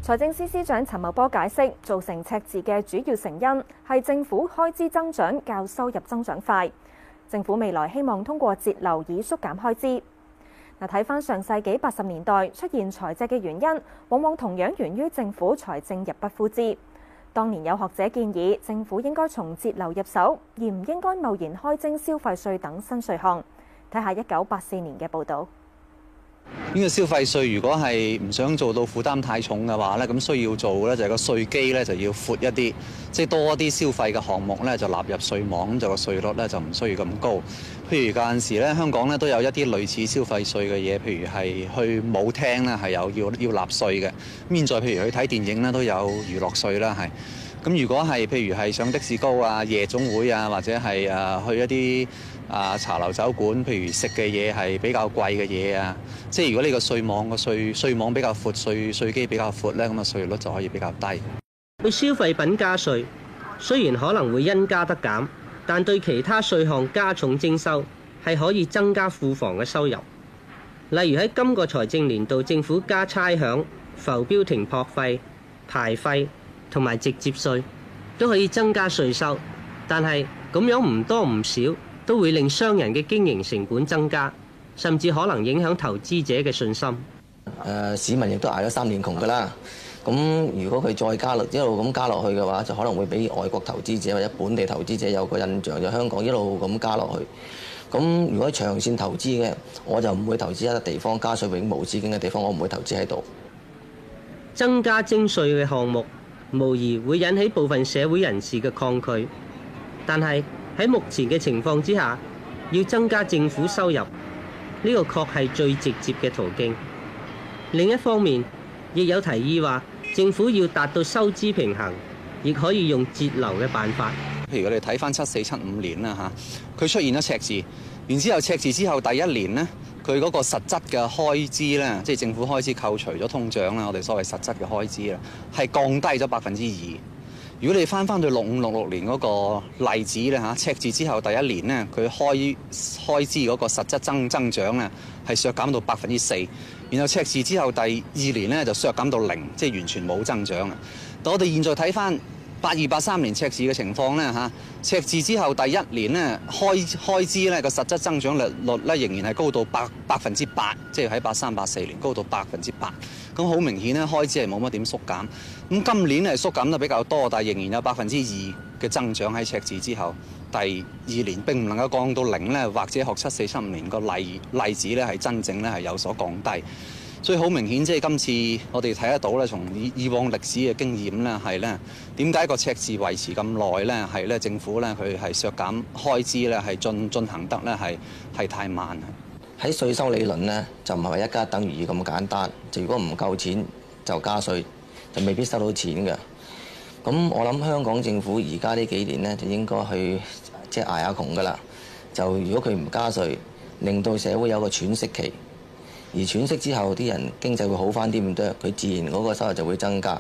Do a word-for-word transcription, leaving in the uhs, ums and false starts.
財政司司長陳茂波解釋，造成赤字嘅主要成因係政府開支增長較收入增長快。政府未來希望通過節流以縮減開支。嗱，睇返上世紀八十年代出現財赤嘅原因，往往同樣源於政府財政入不敷支。當年有學者建議，政府應該從節流入手，而唔應該貿然開徵消費稅等新稅項。睇下一九八四年嘅報導。 呢個消費稅如果係唔想做到負擔太重嘅話咧，咁需要做咧就係個稅基咧就要闊一啲，即係多一啲消費嘅項目咧就納入稅網，咁就個稅率咧就唔需要咁高。譬如嗰陣時咧，香港咧都有一啲類似消費稅嘅嘢，譬如係去舞廳咧係有要要納稅嘅。咁現在譬如去睇電影咧都有娛樂稅啦，係。咁如果係譬如係上的士高啊、夜總會啊，或者係誒去一啲啊茶樓酒館，譬如食嘅嘢係比較貴嘅嘢啊，即係如果呢個稅網個稅稅網比較闊，稅稅基比較闊咧，咁啊稅率就可以比較低。 對消費品加稅，雖然可能會因加得減，但對其他稅項加重徵收係可以增加庫房嘅收入。例如喺今個財政年度，政府加差餉、浮標停泊費、牌費同埋直接稅都可以增加稅收，但係咁樣唔多唔少都會令商人嘅經營成本增加，甚至可能影響投資者嘅信心。 誒，市民亦都捱咗三年窮㗎啦。咁如果佢再加落一路咁加落去嘅話，就可能會俾外國投資者或者本地投資者有個印象，就香港一路咁加落去。咁如果長線投資嘅，我就唔會投資一個地方加稅永無止境嘅地方，我唔會投資喺度。 增加徵稅嘅項目無疑會引起部分社會人士嘅抗拒，但係喺目前嘅情況之下，要增加政府收入，呢個確係最直接嘅途徑。另一方面，亦有提議話，政府要達到收支平衡，亦可以用節流嘅辦法。 譬如我哋睇翻七四七五年啦嚇，佢出現咗赤字，然之後赤字之後第一年呢，佢嗰個實質嘅開支咧，即係政府開支扣除咗通脹啦，我哋所謂實質嘅開支啦，係降低咗百分之二。如果你翻翻到六五六六年嗰個例子咧嚇，赤字之後第一年呢，佢開開支嗰個實質增增長咧係削減到百分之四，然後赤字之後第二年咧就削減到零，即係完全冇增長啊！但我哋現在睇翻八二八三年赤字嘅情況咧嚇，赤字之後第一年咧開開支咧個實質增長率率咧仍然係高到百百分之八，即係喺八三八四年高到百分之八。咁好明顯咧，開支係冇乜點縮減。咁今年係縮減得比較多，但係仍然有百分之二嘅增長喺赤字之後。第二年並唔能夠降到零咧，或者學七四七五年個例例子咧係真正咧係有所降低。所以好明顯，即係今次我哋睇得到咧，從以以往歷史嘅經驗咧，係咧點解個赤字維持咁耐咧？係咧政府咧佢係削減開支咧係進進行得咧係係太慢。 喺稅收理論咧，就唔係話一加等於二咁簡單。就如果唔夠錢就加稅，就未必收到錢嘅。咁我諗香港政府而家呢幾年咧，就應該去即係捱下窮㗎啦。就如果佢唔加稅，令到社會有個喘息期，而喘息之後啲人經濟會好返啲咁多，佢自然嗰個收入就會增加。